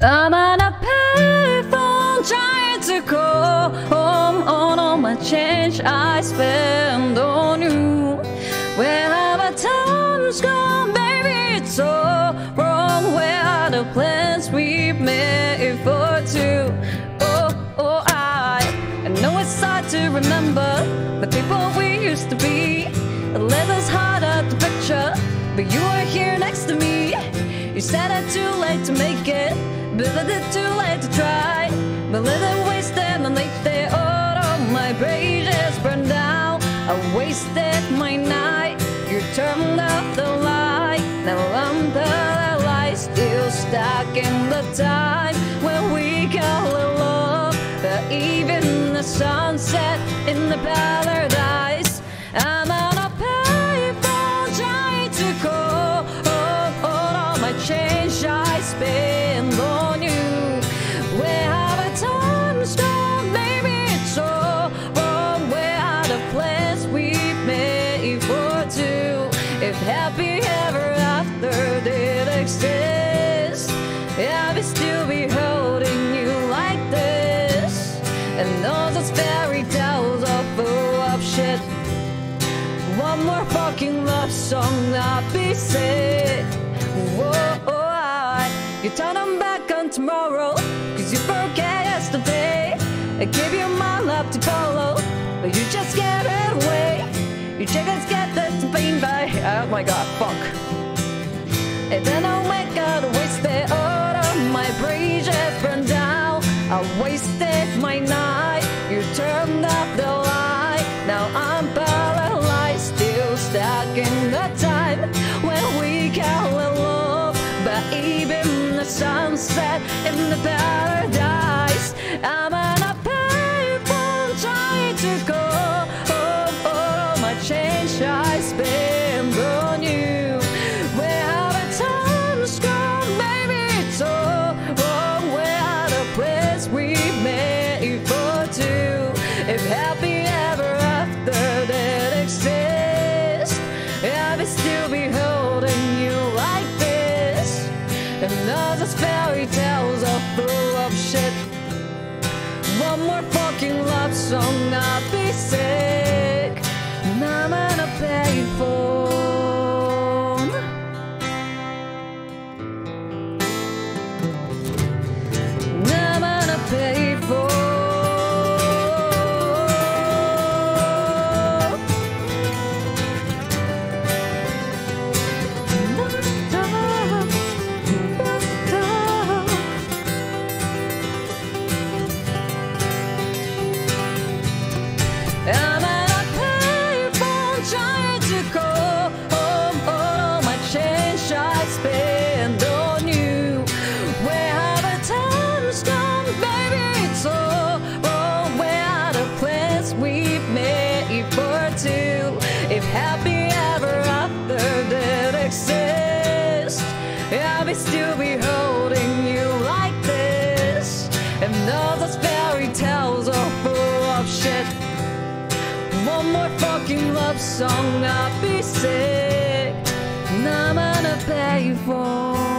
I'm on a payphone trying to call home on all my change I spend on you. Where have our times gone, baby? It's all wrong. Where are the plans we made for two? I know it's hard to remember the people we used to be. A little harder to picture, but you were here next to me. You said it's too late to make it, but it's too late to try. But let it waste and then they all my bridges burned down. I wasted my night. You turned off the light. Now I'm paralyzed, still stuck in the time when we call it love. But even the sunset in the paradise. I'm on a payphone trying to call all my change I spend on you. Where have our times gone, baby? It's all wrong. Where are the plans we made for two? If happy ever after did exist, I would still be holding you like this. And all those fairy tales are full of shit. One more fucking love song, I'll be sick. Whoa, you turn them back on tomorrow, cause you forget yesterday. I gave you my love to follow, but you just gave it away. You just get the pain by, oh my god, fuck. And then I wake up, wasted all of my bridges burned down. I wasted my night, you turned off the light. Now I'm paralyzed, still stuck in the time when we call it love. But even the sunset in the paradise. I'm on a payphone trying to go home. All my change I spend on you. Where have the times gone, baby? It's all wrong. Where are the plans we made for two? If happy ever after did exist, I would still be holding you like this. And all those fairy tales are full of shit. One more fucking love song, I'll be sick. And I'm on a payphone. And I'm on a payphone. I'm on a payphone trying to call home all my change I spend on you. Where have the times gone, baby? It's all wrong. Where are the plans we've made for two? If happy ever after did exist, I would still be holding you like this. And all those fairy tales are full of shit. One more fucking love song, I'll be sick. And I'm on a payphone.